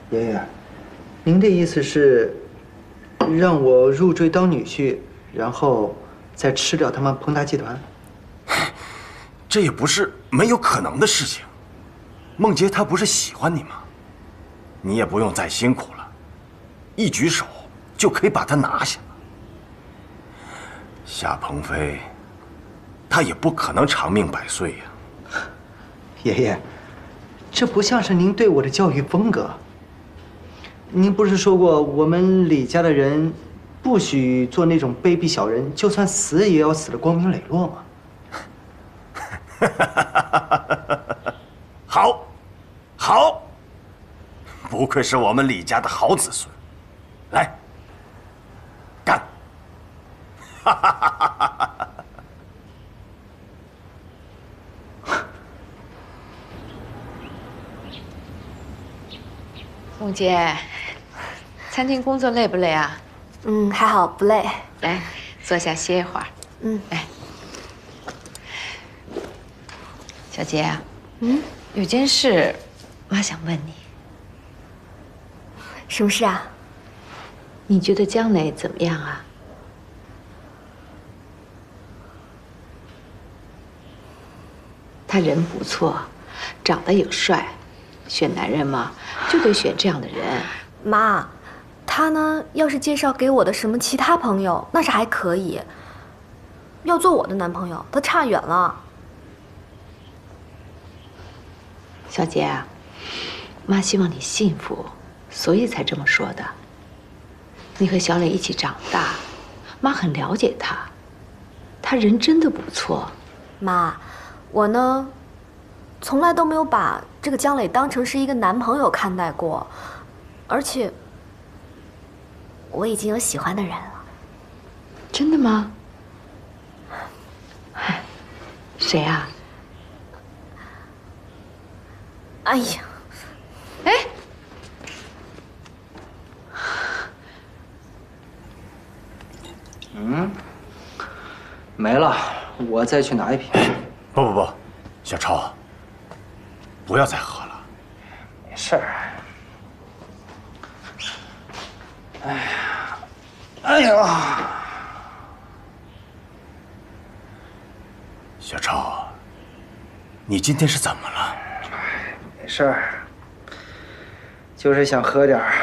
爷爷，您的意思是让我入赘当女婿，然后再吃掉他们彭达集团？ 这也不是没有可能的事情。梦洁她不是喜欢你吗？你也不用再辛苦了，一举手就可以把她拿下。夏鹏飞，他也不可能长命百岁呀。 爷爷，这不像是您对我的教育风格。您不是说过我们李家的人不许做那种卑鄙小人，就算死也要死得光明磊落吗？ 好，好，不愧是我们李家的好子孙。来，干！ 梦洁，餐厅工作累不累啊？ 还好，不累。 来，坐下歇一会儿。来，小洁啊，有件事，妈想问你。 什么事啊？ 你觉得江磊怎么样啊？他人不错，长得也帅，选男人嘛，就得选这样的人。 妈，他呢，要是介绍给我的什么其他朋友，那是还可以。要做我的男朋友，他差远了。 小洁啊，妈希望你幸福，所以才这么说的。你和小磊一起长大，妈很了解他，他人真的不错。 妈，我呢，从来都没有把这个江磊当成是一个男朋友看待过，而且我已经有喜欢的人了。 真的吗？谁啊？ 哎呀， 哎， 没了，我再去拿一瓶。 不，小超，不要再喝了。 没事儿。哎呀， 小超，你今天是怎么了？ 没事儿，就是想喝点儿。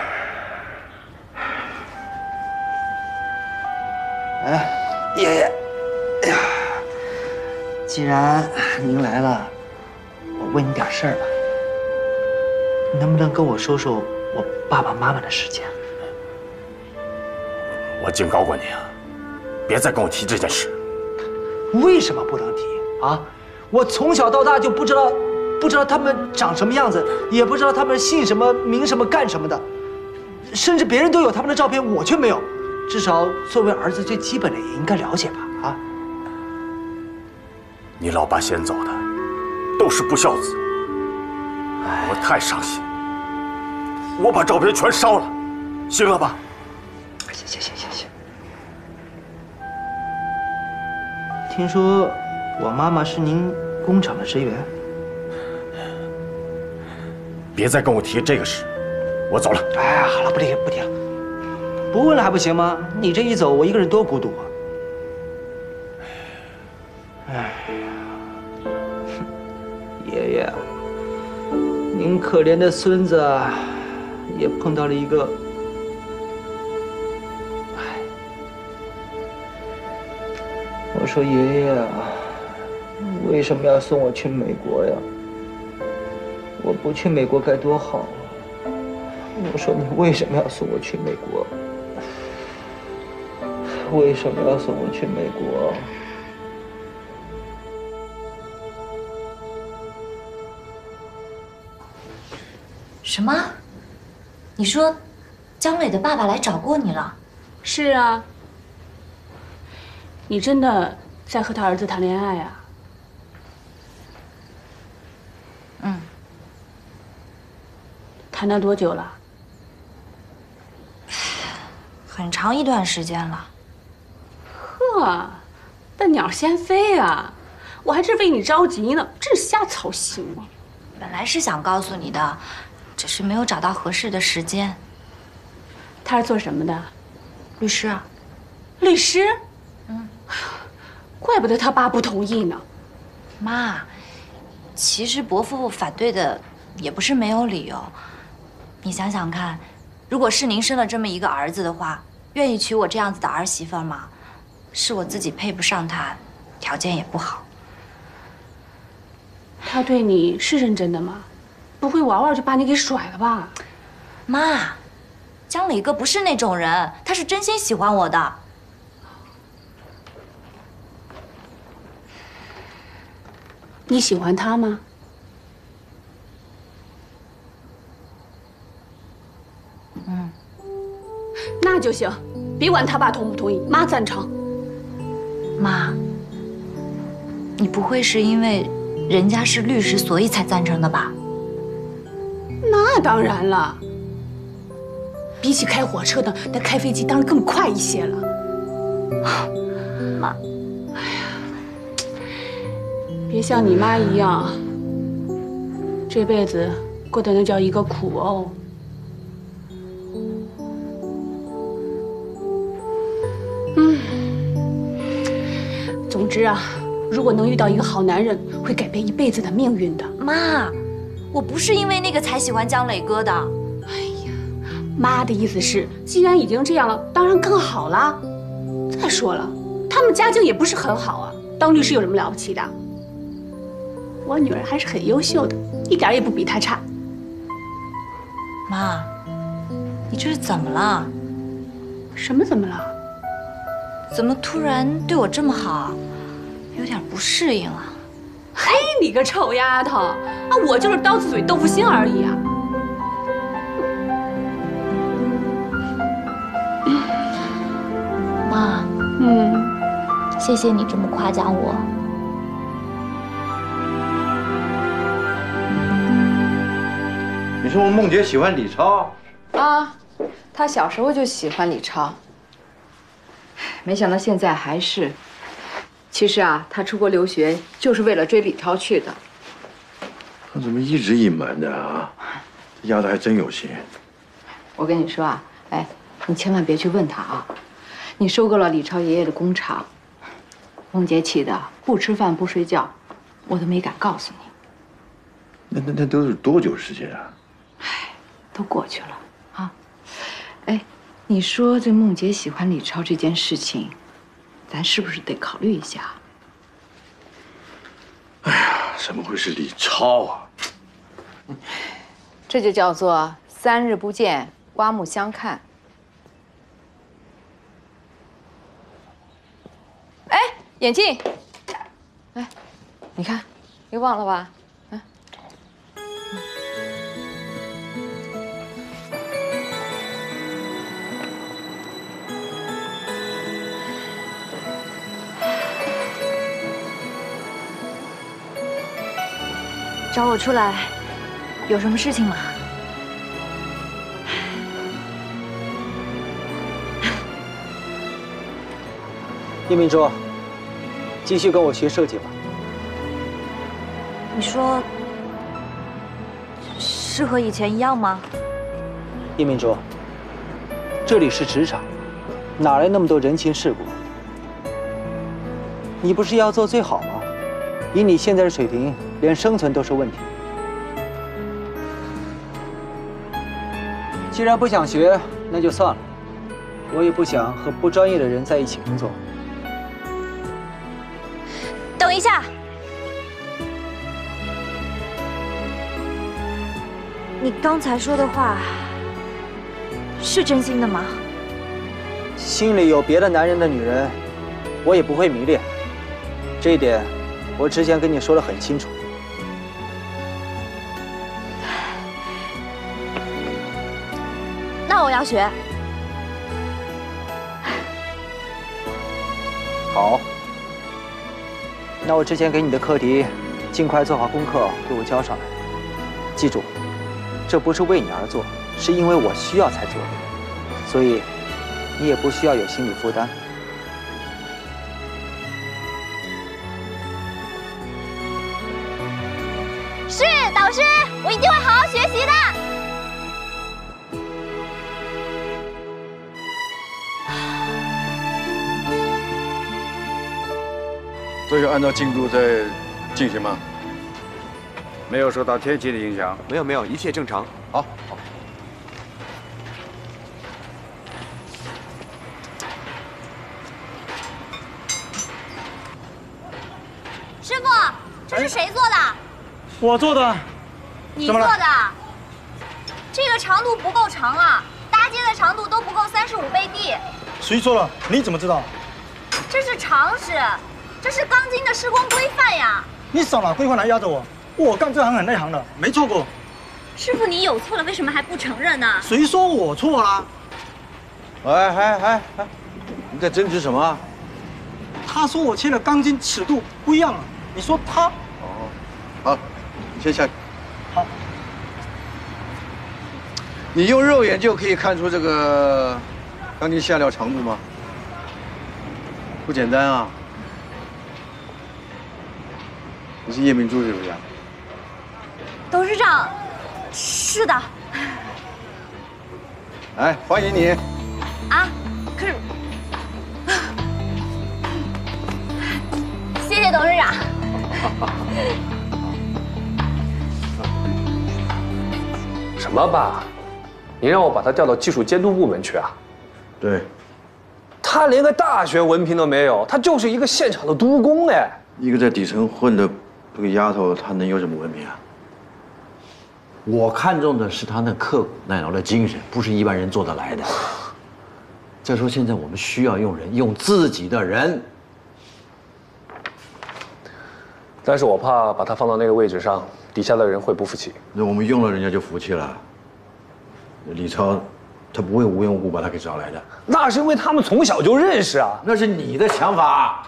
哎，爷爷，哎呀，既然您来了，我问你点事儿吧。你能不能跟我说说我爸爸妈妈的事情？ 我警告过你啊，别再跟我提这件事。 为什么不能提啊？我从小到大就不知道他们长什么样子，也不知道他们姓什么、名什么、干什么的，甚至别人都有他们的照片，我却没有。至少作为儿子，最基本的也应该了解吧？啊！ 你老爸先走的，都是不孝子，我太伤心。我把照片全烧了，行了吧？ 行。听说我妈妈是您工厂的职员。 别再跟我提这个事，我走了。 哎，好了，不提了。不问了还不行吗？你这一走，我一个人多孤独啊！哎呀，爷爷，您可怜的孙子也碰到了一个……哎，我说爷爷啊，为什么要送我去美国呀？我不去美国该多好啊！我说你为什么要送我去美国？为什么要送我去美国？ 什么？你说，江磊的爸爸来找过你了？ 是啊。你真的在和他儿子谈恋爱啊？谈了多久了？ 很长一段时间了。 呵，那鸟先飞啊！我还真为你着急呢，真是瞎操心啊！ 本来是想告诉你的， 只是没有找到合适的时间。 他是做什么的？ 律师啊， 律师。怪不得他爸不同意呢。 妈，其实伯父反对的也不是没有理由。你想想看，如果是您生了这么一个儿子的话，愿意娶我这样子的儿媳妇吗？是我自己配不上他，条件也不好。 他对你是认真的吗？不会玩玩就把你给甩了吧？ 妈，江磊哥不是那种人，他是真心喜欢我的。 你喜欢他吗？那就行，别管他爸同不同意，妈赞成。 妈，你不会是因为人家是律师，所以才赞成的吧？ 那当然了，比起开火车的，那开飞机当然更快一些了。 妈， 别像你妈一样，这辈子过得那叫一个苦哦。总之啊，如果能遇到一个好男人，会改变一辈子的命运的。 妈，我不是因为那个才喜欢江磊哥的。 妈的意思是，既然已经这样了，当然更好啦。再说了，他们家境也不是很好啊，当律师有什么了不起的？我女儿还是很优秀的，一点也不比她差。 妈，你这是怎么了？ 什么怎么了？ 怎么突然对我这么好？有点不适应啊。 嘿，你个臭丫头啊！我就是刀子嘴豆腐心而已啊。 妈， 谢谢你这么夸奖我。 你说梦洁喜欢李超啊？她小时候就喜欢李超，没想到现在还是。其实啊，她出国留学就是为了追李超去的。 她怎么一直隐瞒的啊？这丫头还真有心。 我跟你说啊，哎，你千万别去问她啊。你收购了李超爷爷的工厂，梦洁气的不吃饭不睡觉，我都没敢告诉你。 那都是多久时间啊？ 唉，都过去了啊。哎，你说这梦洁喜欢李超这件事情，咱是不是得考虑一下？ 哎呀，怎么会是李超啊？ 这就叫做3日不见，刮目相看。哎，眼镜，哎，你看，又忘了吧？ 找我出来，有什么事情吗？ 叶明珠，继续跟我学设计吧。 你说是和以前一样吗？ 叶明珠，这里是职场，哪来那么多人情世故？你不是要做最好吗？以你现在的水平，连生存都是问题。既然不想学，那就算了。我也不想和不专业的人在一起工作。 等一下，你刚才说的话是真心的吗？ 心里有别的男人的女人，我也不会迷恋。这一点，我之前跟你说得很清楚。 那我要学。 好，那我之前给你的课题，尽快做好功课，给我交上来。记住，这不是为你而做，是因为我需要才做的，所以你也不需要有心理负担。 是导师，我一定会好好学习的。 所以按照进度在进行吗？ 没有受到天气的影响。 没有，一切正常。 好。 师傅，这是谁做的？ 我做的。 你做的？这个长度不够长啊，搭接的长度都不够35倍地。 谁说了？你怎么知道？ 这是常识，这是钢筋的施工规范呀。 你少拿规范来压着我，我干这行很内行的，没错过。 师傅，你有错了，为什么还不承认呢？ 谁说我错了？ 哎，你在争执什么？ 他说我切的钢筋尺度不一样啊，你说他？ 哦，好，你先下去。 好。 你用肉眼就可以看出这个钢筋下料长度吗？不简单啊！你是叶明珠是不是？ 董事长，是的。 哎，欢迎你。 啊，可是，谢谢董事长。 什么爸？你让我把他调到技术监督部门去啊？ 对。 他连个大学文凭都没有，他就是一个现场的督工哎。 一个在底层混的这个丫头，她能有什么文凭啊？我看重的是她那刻苦耐劳的精神，不是一般人做得来的。再说现在我们需要用人，用自己的人。 但是我怕把他放到那个位置上，底下的人会不服气。 那我们用了人家就服气了。李超，他不会无缘无故把他给找来的。 那是因为他们从小就认识啊。 那是你的想法。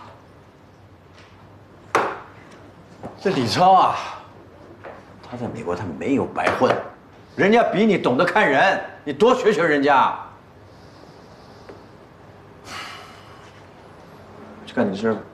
这李超啊，他在美国他没有白混，人家比你懂得看人，你多学学人家。去干你的事吧。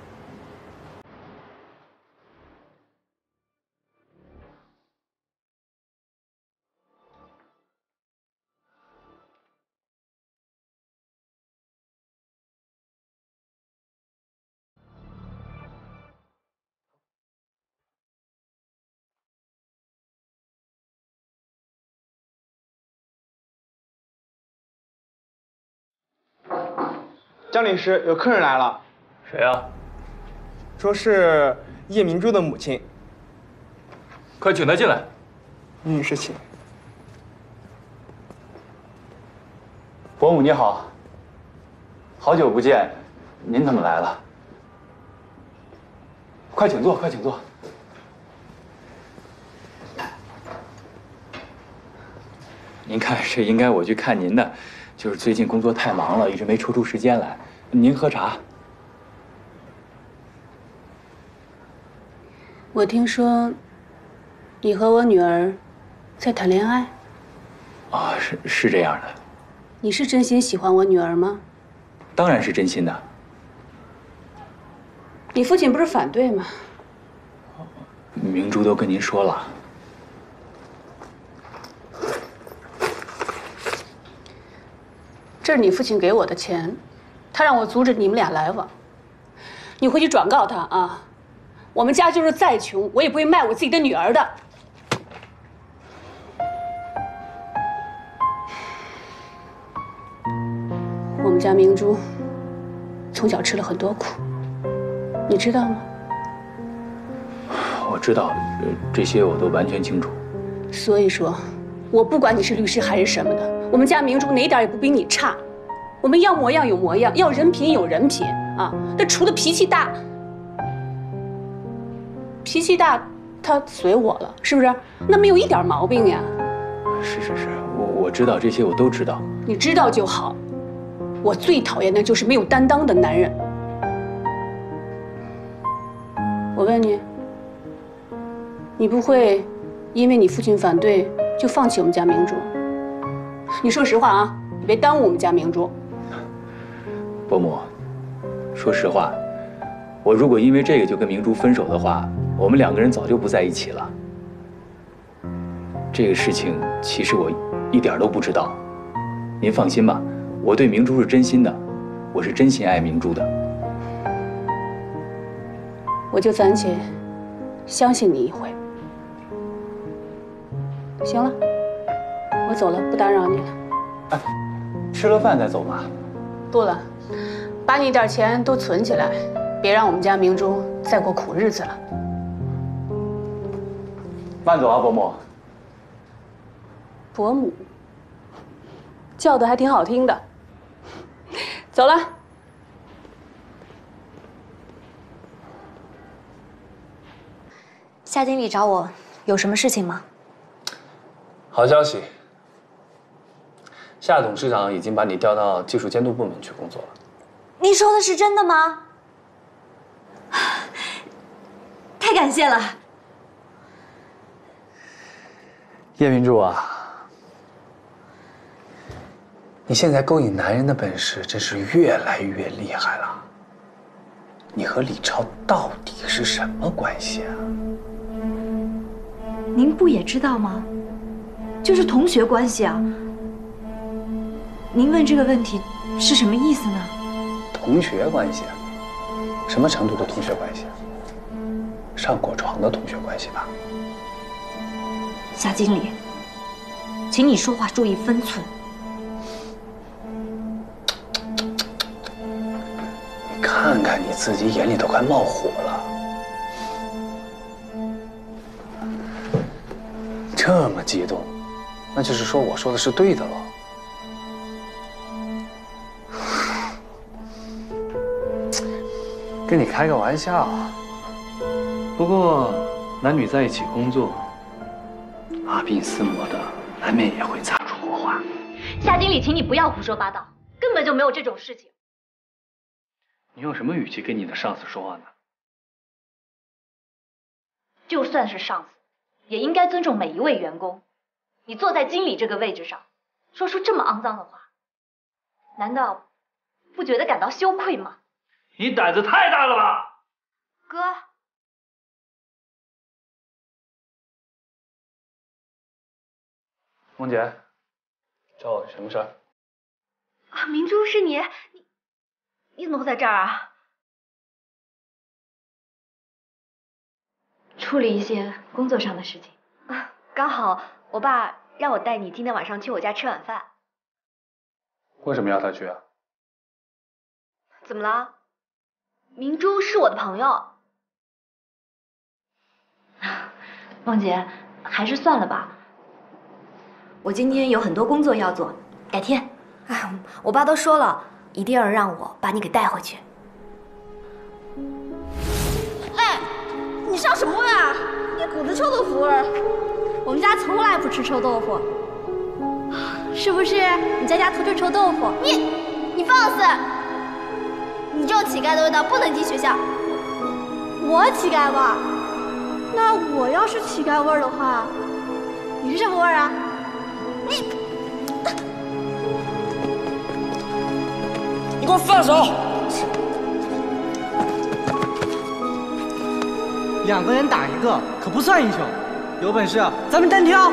江律师，有客人来了。 谁啊？ 说是叶明珠的母亲。 快请她进来。 女士请。 伯母你好，好久不见，您怎么来了？快请坐，快请坐。您看，这应该我去看您的。就是最近工作太忙了，一直没抽出时间来。您喝茶。 我听说，你和我女儿在谈恋爱。 啊，是这样的。 你是真心喜欢我女儿吗？ 当然是真心的。 你父亲不是反对吗？ 明珠都跟您说了。 这是你父亲给我的钱，他让我阻止你们俩来往。你回去转告他啊，我们家就是再穷，我也不会卖我自己的女儿的。我们家明珠从小吃了很多苦，你知道吗？ 我知道，这些我都完全清楚。 所以说，我不管你是律师还是什么的。我们家明珠哪点也不比你差，我们要模样有模样，要人品有人品啊。他除了脾气大，他随我了，是不是？那没有一点毛病呀。 是，我知道这些，我都知道。 你知道就好。我最讨厌的就是没有担当的男人。我问你，你不会因为你父亲反对就放弃我们家明珠？你说实话啊，你别耽误我们家明珠。 伯母，说实话，我如果因为这个就跟明珠分手的话，我们两个人早就不在一起了。这个事情其实我一点都不知道，您放心吧，我对明珠是真心的，我是真心爱明珠的。 我就暂且相信你一回。行了，我走了，不打扰你了。 哎，吃了饭再走吧。 不了，把你点钱都存起来，别让我们家明珠再过苦日子了。 慢走啊，伯母。 伯母，叫的还挺好听的。走了。 夏经理找我，有什么事情吗？ 好消息，夏董事长已经把你调到技术监督部门去工作了。 你说的是真的吗？太感谢了。 叶明珠啊，你现在勾引男人的本事真是越来越厉害了。你和李超到底是什么关系啊？ 您不也知道吗？就是同学关系啊。您问这个问题是什么意思呢？ 同学关系啊？什么程度的同学关系啊？上过床的同学关系吧？ 夏经理，请你说话注意分寸。 你看看你自己，眼里都快冒火了。这么激动，那就是说我说的是对的喽。跟你开个玩笑。不过男女在一起工作，阿鬓厮磨的，难免也会擦出火花。 夏经理，请你不要胡说八道，根本就没有这种事情。 你用什么语气跟你的上司说话呢？ 就算是上司，也应该尊重每一位员工。你坐在经理这个位置上，说出这么肮脏的话，难道不觉得感到羞愧吗？ 你胆子太大了吧， 哥。 梦姐，找我什么事儿？ 啊，明珠是你，你怎么会在这儿啊？处理一些工作上的事情。 啊，刚好我爸让我带你今天晚上去我家吃晚饭。 为什么要他去啊？ 怎么了？明珠是我的朋友。 梦姐，还是算了吧。我今天有很多工作要做，改天。 哎，我爸都说了，一定要让我把你给带回去。 哎，你上什么味啊？一股子臭豆腐味儿。我们家从来不吃臭豆腐，是不是？你在家偷吃臭豆腐？你放肆！你这种乞丐的味道不能进学校。我乞丐味儿？那我要是乞丐味儿的话，你是什么味儿啊？ 你给我放手！2个人打1个，可不算英雄。有本事咱们单挑！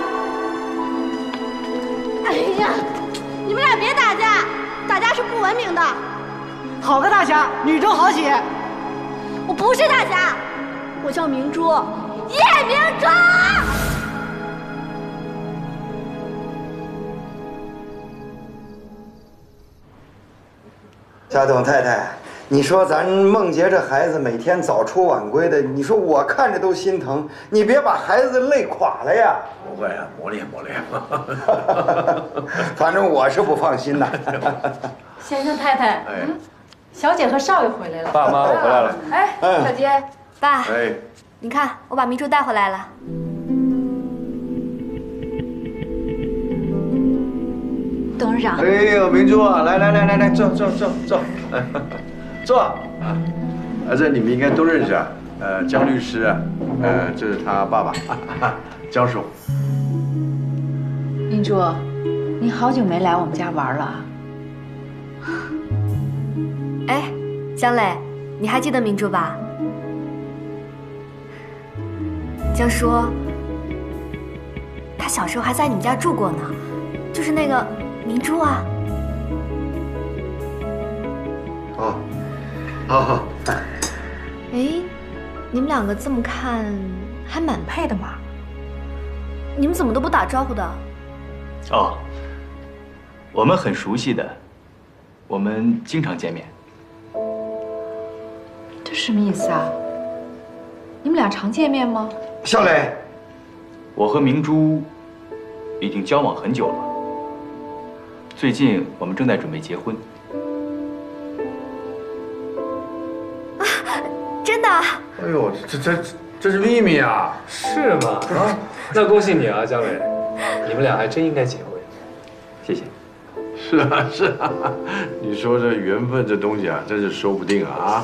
哎呀，你们俩别打架，打架是不文明的。 好个大侠，女中豪杰！ 我不是大侠，我叫明珠，叶明珠。 夏董太太，你说咱梦洁这孩子每天早出晚归的，你说我看着都心疼，你别把孩子累垮了呀。 不会啊，磨练磨练。 反正我是不放心呐。 先生太太，小姐和少爷回来了。 爸妈，我回来了。 哎，小杰， 爸，你看我把明珠带回来了。 董事长。 哎呦，明珠啊，来，坐，坐啊！ 儿子，你们应该都认识啊。江律师啊，这是他爸爸，江叔。 明珠，你好久没来我们家玩了。 哎，江磊，你还记得明珠吧？江叔，他小时候还在你们家住过呢，就是那个明珠啊。 好。 哎， 你们两个这么看还蛮配的嘛。你们怎么都不打招呼的？ 哦，我们很熟悉的，我们经常见面。 这什么意思啊？你们俩常见面吗？ 小磊， 我和明珠已经交往很久了，最近我们正在准备结婚。 真的？ 哎呦，这是秘密啊！ 是吗？啊，那恭喜你啊，江磊，你们俩还真应该结婚。 谢谢。 是啊是啊，你说这缘分这东西啊，真是说不定啊！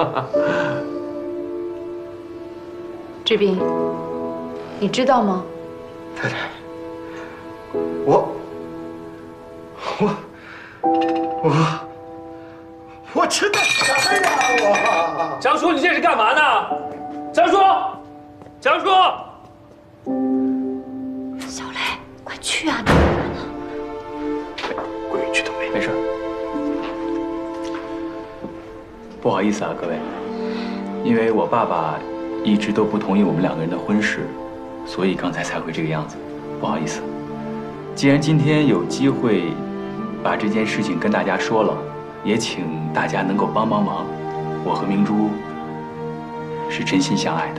志斌，你知道吗？ 太太，我知道啥呀？我张叔，你这是干嘛呢？张叔，张叔， 小磊，快去啊！你干嘛呢？ 鬼去都没。没事。不好意思啊，各位，因为我爸爸一直都不同意我们两个人的婚事，所以刚才才会这个样子。不好意思。既然今天有机会把这件事情跟大家说了，也请大家能够帮帮忙。我和明珠是真心相爱的。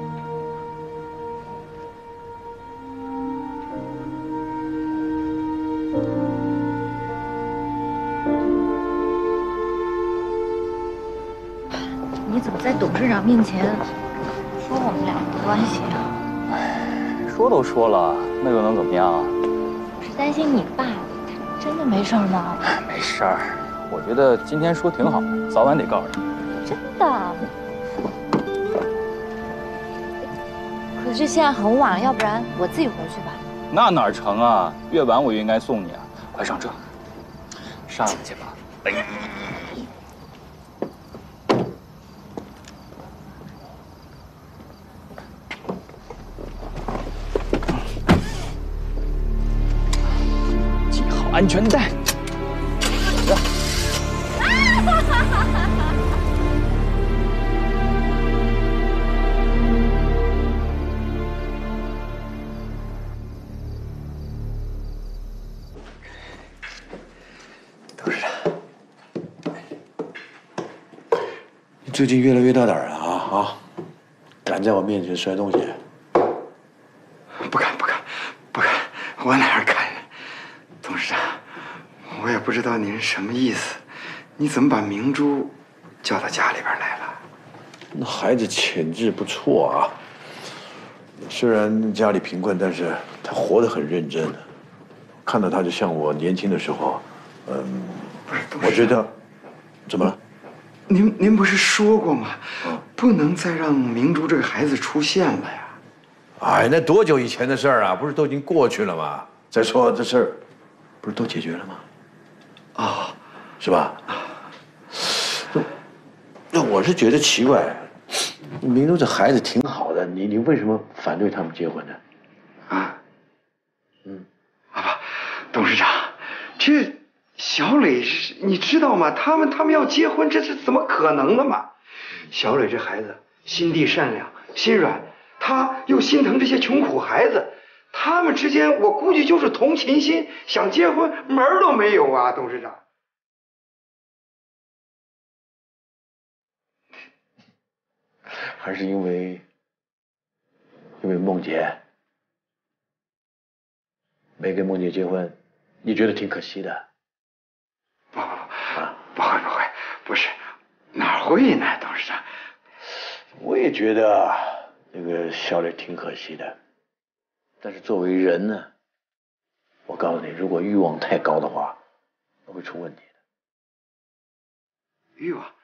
你怎么在董事长面前说我们俩的关系啊？ 说都说了，那又能怎么样啊？ 我是担心你爸，真的没事吗？ 没事儿，我觉得今天说挺好的，早晚得告诉你。 真的？可是现在很晚了，要不然我自己回去吧。 那哪成啊？越晚我越应该送你啊！快上车，上去吧。哎。系好安全带。 最近越来越大胆了啊！敢在我面前摔东西？ 不敢，我哪儿敢？董事长，我也不知道您什么意思，你怎么把明珠叫到家里边来了？ 那孩子潜质不错啊，虽然家里贫困，但是他活得很认真。看到他就像我年轻的时候， 不是， 我觉得，怎么了？ 您不是说过吗？不能再让明珠这个孩子出现了呀！ 哎，那多久以前的事儿啊？不是都已经过去了吗？再说这事儿，不是都解决了吗？ 啊， 是吧？那我是觉得奇怪，明珠这孩子挺好的，你为什么反对他们结婚呢？ 啊，董事长，这小磊是你知道吗？他们要结婚，这是怎么可能的嘛？小磊这孩子心地善良，心软，他又心疼这些穷苦孩子，他们之间我估计就是同情心，想结婚门儿都没有啊，董事长。 还是因为梦洁没跟梦洁结婚，你觉得挺可惜的？ 不会，不是，哪会呢，董事长？ 我也觉得那个小磊挺可惜的，但是作为人呢，我告诉你，如果欲望太高的话，那会出问题的。 欲望？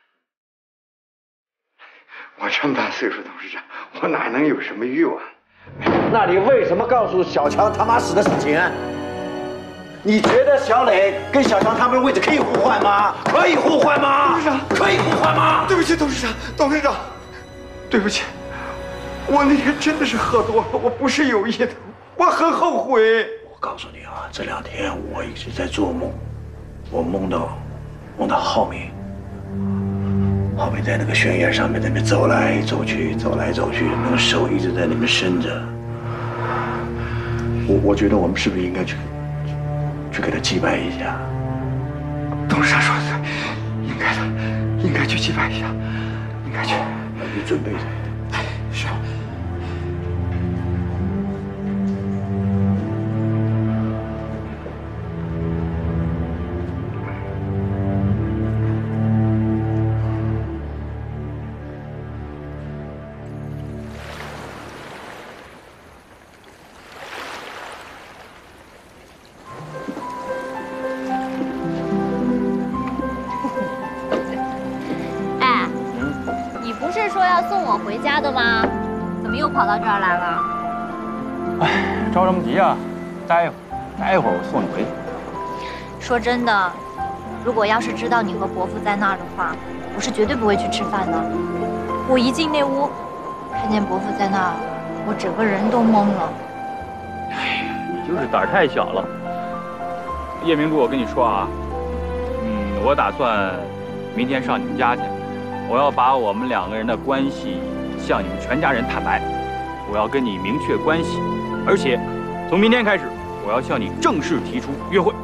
我这么大岁数，董事长，我哪能有什么欲望？ 那你为什么告诉小强他妈死的事情啊？你觉得小磊跟小强他们的位置可以互换吗？可以互换吗？ 董事长， 可以互换吗？ 对不起，董事长，对不起，我那天真的是喝多了，我不是有意的，我很后悔。 我告诉你啊，这2天我一直在做梦，我梦到浩明。 好比在那个悬崖上面在那边走来走去，走来走去，那个手一直在那边伸着。我觉得我们是不是应该去给他祭拜一下？ 董事长说的对，应该的，应该去祭拜一下，应该去。 你准备着。 是。 回家的吗？怎么又跑到这儿来了？ 哎，着什么急啊？待会儿我送你回去。 说真的，如果要是知道你和伯父在那儿的话，我是绝对不会去吃饭的。我一进那屋，看见伯父在那儿，我整个人都懵了。 哎，你就是胆儿太小了。叶明珠，我跟你说啊，我打算明天上你们家去。我要把我们2个人的关系向你们全家人坦白，我要跟你明确关系，而且从明天开始，我要向你正式提出约会。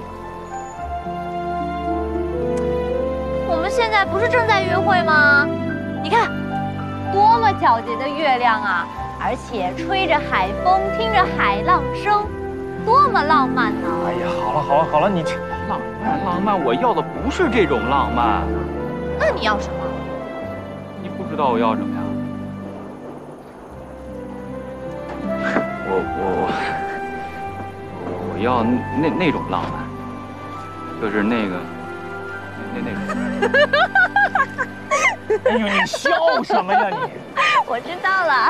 我们现在不是正在约会吗？你看，多么皎洁的月亮啊！而且吹着海风，听着海浪声，多么浪漫呢！ 哎呀，好了，你这浪漫，我要的不是这种浪漫。 那你要什么？ 不知道我要什么呀？我要那种浪漫，就是那种。哎呦，你笑什么呀你？ 我知道了。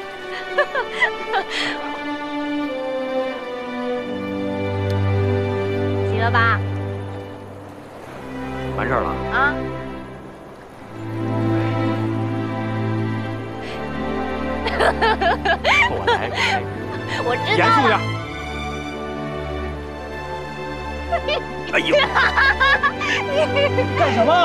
行了吧？ 完事儿了啊。 我来， 我知道。 严肃点。哎呦！干什么？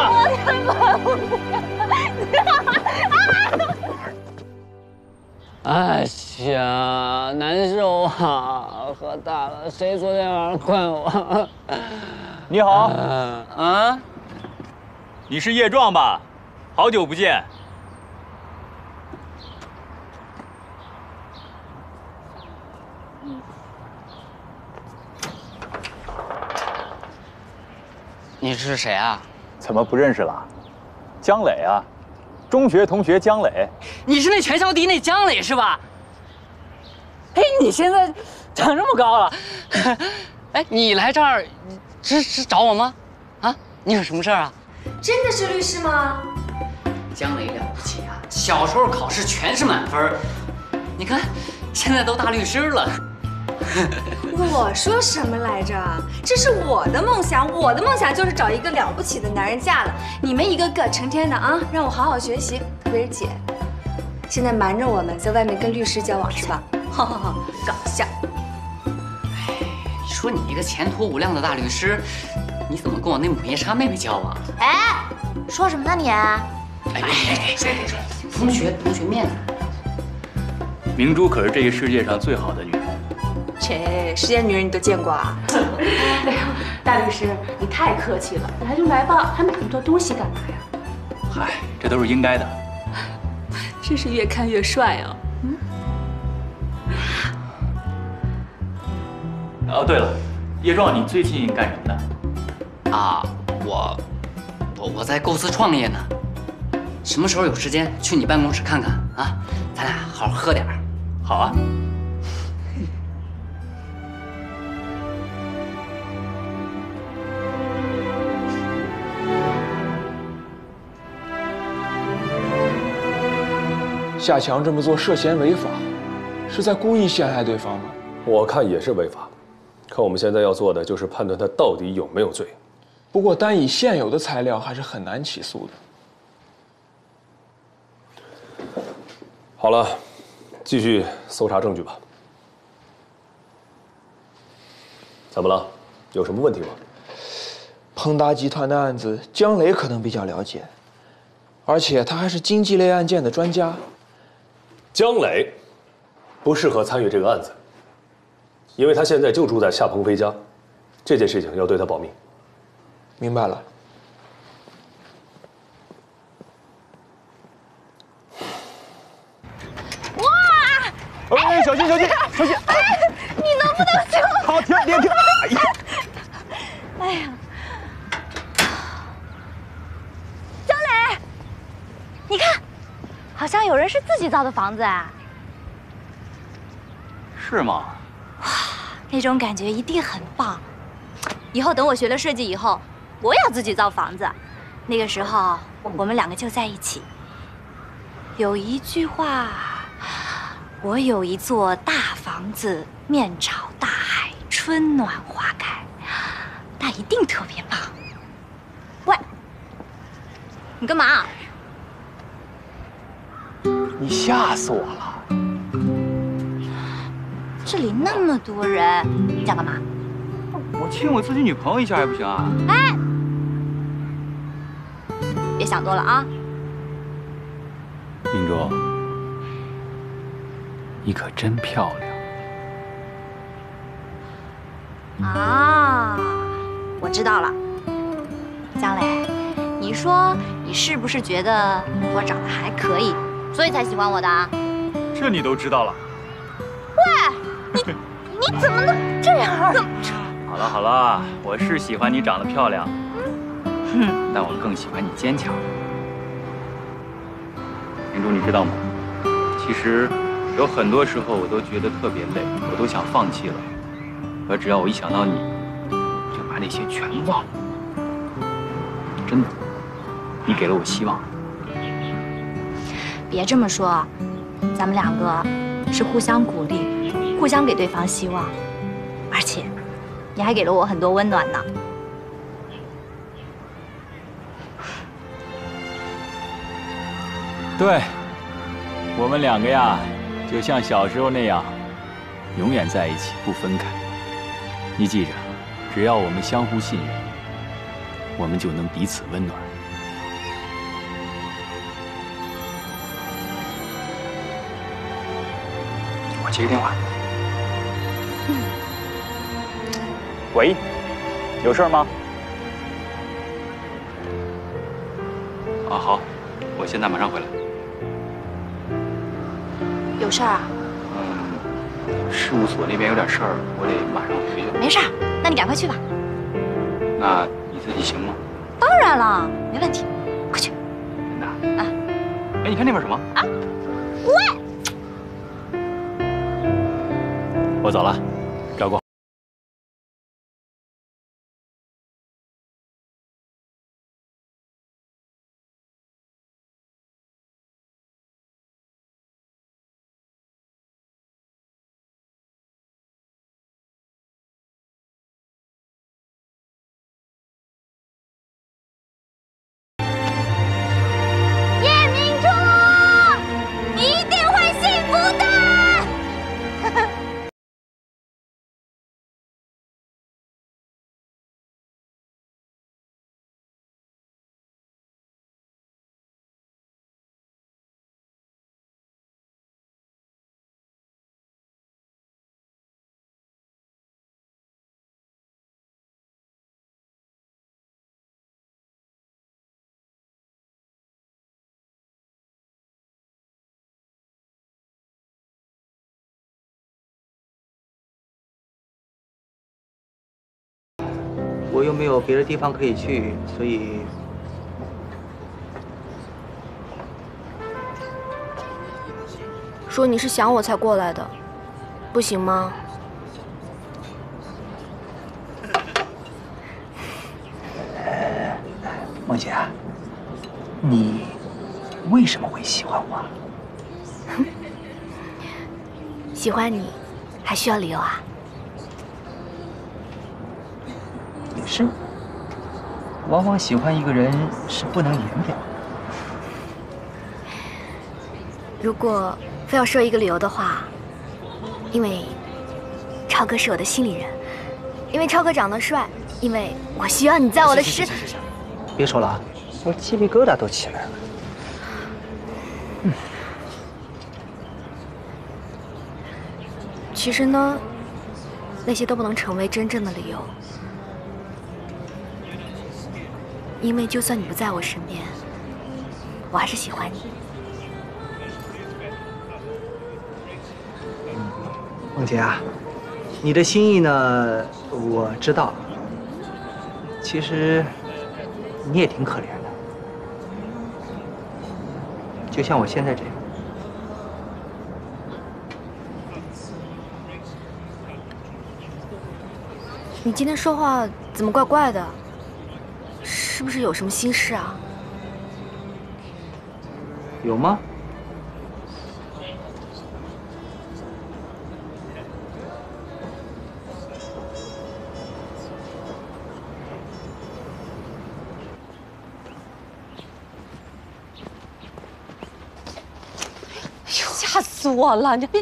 哎呀，难受啊！喝大了，谁昨天晚上灌我？ 你好。啊？你是叶壮吧？好久不见。 你是谁啊？ 怎么不认识了？姜磊啊，中学同学姜磊。 你是那全校第一那姜磊是吧？哎，你现在长这么高了，哎，你来这儿是找我吗？啊，你有什么事儿啊？ 真的是律师吗？ 姜磊了不起啊，小时候考试全是满分，你看现在都大律师了。 我说什么来着？这是我的梦想，我的梦想就是找一个了不起的男人嫁了。你们一个个成天的啊，让我好好学习。薇儿姐，现在瞒着我们在外面跟律师交往是吧？哈哈哈，搞笑。 哎，你说你一个前途无量的大律师，你怎么跟我那母夜叉妹妹交往？ 哎，说什么呢你？哎， 说，同学面子。 明珠可是这个世界上最好的女人。 切，世间女人你都见过啊？ 哎呦，大律师，你太客气了，来就来吧，还买那么多东西干嘛呀？ 嗨，这都是应该的。 真是越看越帅啊！ 哦，对了，叶壮，你最近干什么呢？ 啊，我在构思创业呢。什么时候有时间去你办公室看看啊？咱俩好好喝点儿。 好啊。 夏强这么做涉嫌违法，是在故意陷害对方吗？ 我看也是违法，可我们现在要做的就是判断他到底有没有罪。 不过单以现有的材料还是很难起诉的。 好了，继续搜查证据吧。怎么了？有什么问题吗？ 鹏达集团的案子，姜磊可能比较了解。 而且他还是经济类案件的专家。 江磊不适合参与这个案子，因为他现在就住在夏鹏飞家，这件事情要对他保密。 明白了。 哇！ 哎，小心小心小心！ 你能不能停？ 好，停，别停！哎呀！ 哎呀！江磊，你看，好像有人是自己造的房子哎。 是吗？ 哇，那种感觉一定很棒。以后等我学了设计以后，我也要自己造房子。那个时候，我们两个就在一起。有一句话，我有一座大房子，面朝大海，春暖花开，那一定特别棒。喂，你干嘛？ 你吓死我了！ 这里那么多人，你想干嘛？ 我亲我自己女朋友一下还不行啊？ 哎，别想多了啊！ 明珠，你可真漂亮啊！我知道了，江磊，你说你是不是觉得我长得还可以，所以才喜欢我的啊？ 这你都知道了？ 喂，你怎么能这样？ 好了好了，我是喜欢你长得漂亮，但我更喜欢你坚强。明珠，你知道吗？其实有很多时候我都觉得特别累，我都想放弃了。可只要我一想到你，就把那些全忘了。真的，你给了我希望。 别这么说，咱们两个是互相鼓励，互相给对方希望，而且你还给了我很多温暖呢。 对，我们两个呀，就像小时候那样，永远在一起不分开。你记着，只要我们相互信任，我们就能彼此温暖。我接个电话。喂，有事吗？啊，好，我现在马上回来。 有事儿啊？ 事务所那边有点事儿，我得马上回去。 没事儿，那你赶快去吧。 那你自己行吗？ 当然了，没问题，快去。 真的？ 啊。 哎，你看那边什么？ 啊？喂！ 我走了，照顾好。 我又没有别的地方可以去，所以说你是想我才过来的，不行吗？ 梦姐，你为什么会喜欢我？ 喜欢你，还需要理由啊？ 也是，往往喜欢一个人是不能言表的。 如果非要说一个理由的话，因为超哥是我的心里人，因为超哥长得帅，因为我需要你在我的身。 别说了啊，我鸡皮疙瘩都起来了。 其实呢，那些都不能成为真正的理由，因为就算你不在我身边，我还是喜欢你。 梦洁啊，你的心意呢，我知道。其实你也挺可怜的，就像我现在这样。 你今天说话怎么怪怪的？是不是有什么心事啊？ 有吗？ 吓死我了！你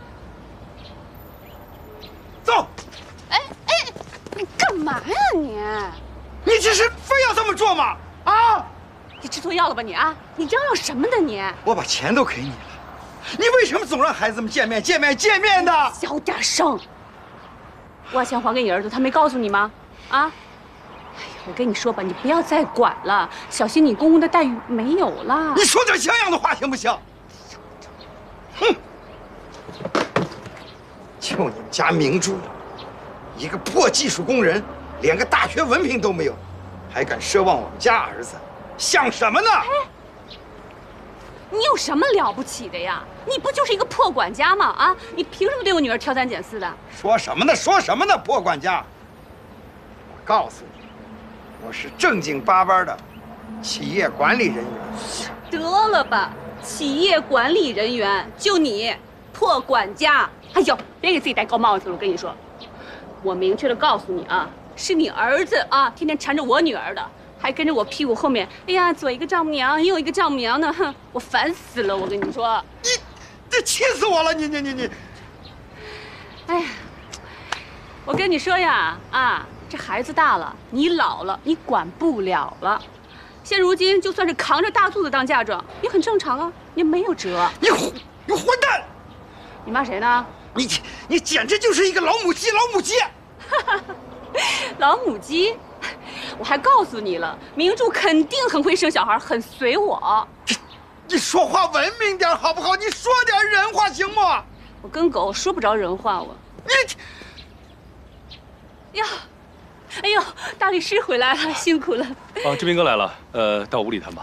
走！ 你干嘛呀你？ 你这是非要这么做吗？啊！ 你吃错药了吧你啊？你嚷嚷什么呢你？ 我把钱都给你了，你为什么总让孩子们见面的？ 小点声！我把钱还给你儿子，他没告诉你吗？啊！哎呀，我跟你说吧，你不要再管了，小心你公公的待遇没有了。 你说点像样的话行不行？哼！就你们家明珠，一个破技术工人，连个大学文凭都没有，还敢奢望我们家儿子，想什么呢？ 你有什么了不起的呀？你不就是一个破管家吗？啊，你凭什么对我女儿挑三拣四的？ 说什么呢？说什么呢？破管家！我告诉你，我是正经八百的企业管理人员。 得了吧，企业管理人员，就你破管家！哎呦，别给自己戴高帽子了！我跟你说，我明确的告诉你啊，是你儿子啊，天天缠着我女儿的。还跟着我屁股后面，哎呀，左一个丈母娘，右一个丈母娘呢，哼，我烦死了！我跟你说， 这气死我了！你， 哎呀，我跟你说呀，啊，这孩子大了，你老了，你管不了了。现如今就算是扛着大肚子当嫁妆，也很正常啊，你没有辙。 你混蛋！ 你骂谁呢？ 你简直就是一个老母鸡！ 老母鸡。我还告诉你了，明珠肯定很会生小孩，很随我。 你说话文明点好不好？你说点人话行不？ 我跟狗说不着人话，我。呀，哎呦，大律师回来了，辛苦了。 啊，志斌哥来了，到屋里谈吧。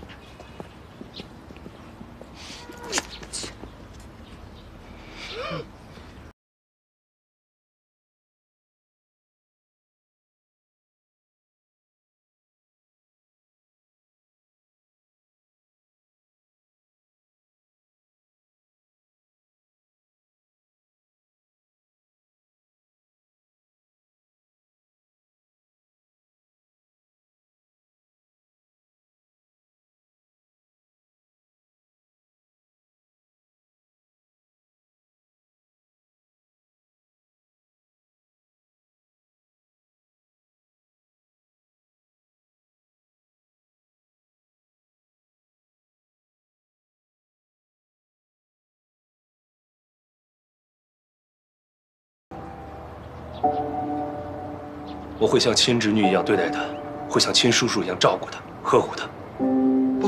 我会像亲侄女一样对待她，会像亲叔叔一样照顾她、呵护她。 不，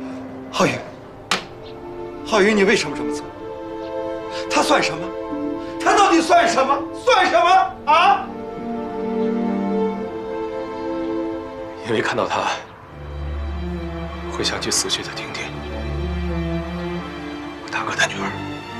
浩宇，你为什么这么做？他算什么？他到底算什么？算什么啊？ 因为看到她，会想起死去的婷婷，我大哥的女儿。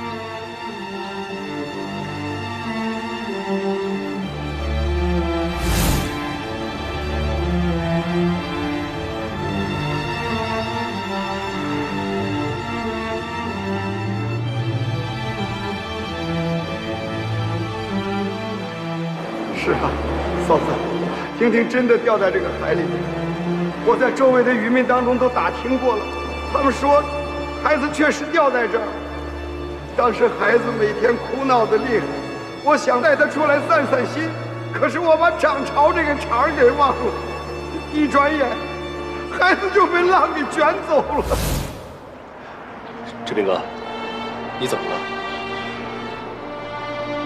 是啊，嫂子，婷婷真的掉在这个海里面。我在周围的渔民当中都打听过了，他们说孩子确实掉在这儿。当时孩子每天哭闹的厉害，我想带他出来散散心，可是我把涨潮这个茬给忘了，一转眼，孩子就被浪给卷走了。 志斌哥，你怎么了？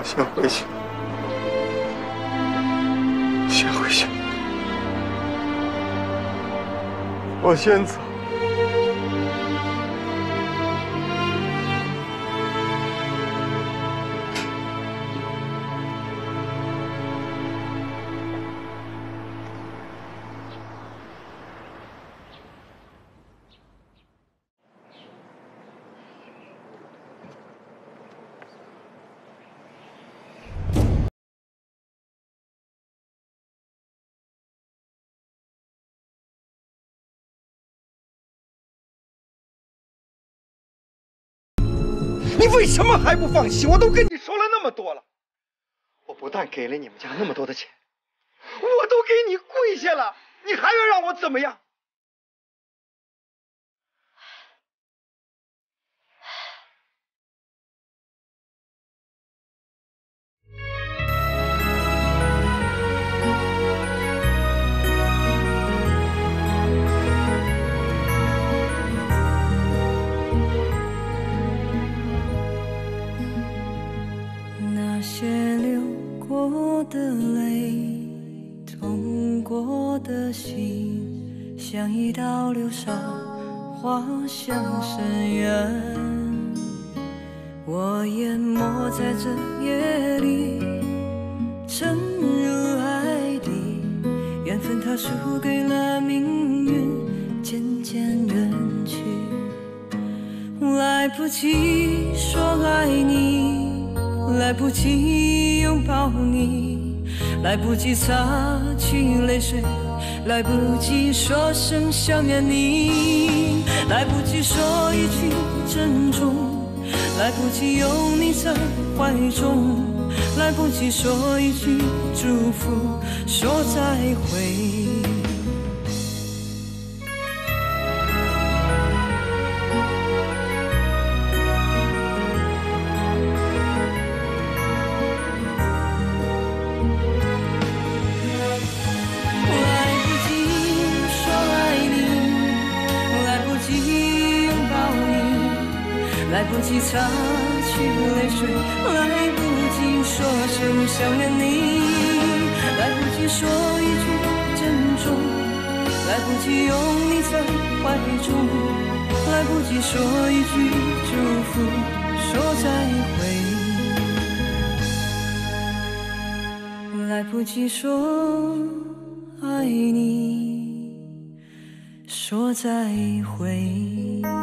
我先回去，先回去，我先走。你为什么还不放弃？我都跟你说了那么多了，我不但给了你们家那么多的钱，我都给你跪下了，你还要让我怎么样？ 那些流过的泪，痛过的心，像一道流沙，滑向深渊。我淹没在这夜里，沉入海底，缘分它输给了命运，渐渐远去。来不及说爱你，来不及拥抱你，来不及擦去泪水，来不及说声想念你，来不及说一句珍重，来不及拥你在怀中，来不及说一句祝福，说再会。来不及擦去泪水，来不及说声想念你，来不及说一句珍重，来不及拥你在怀中，来不及说一句祝福，说再会，来不及说爱你，说再会。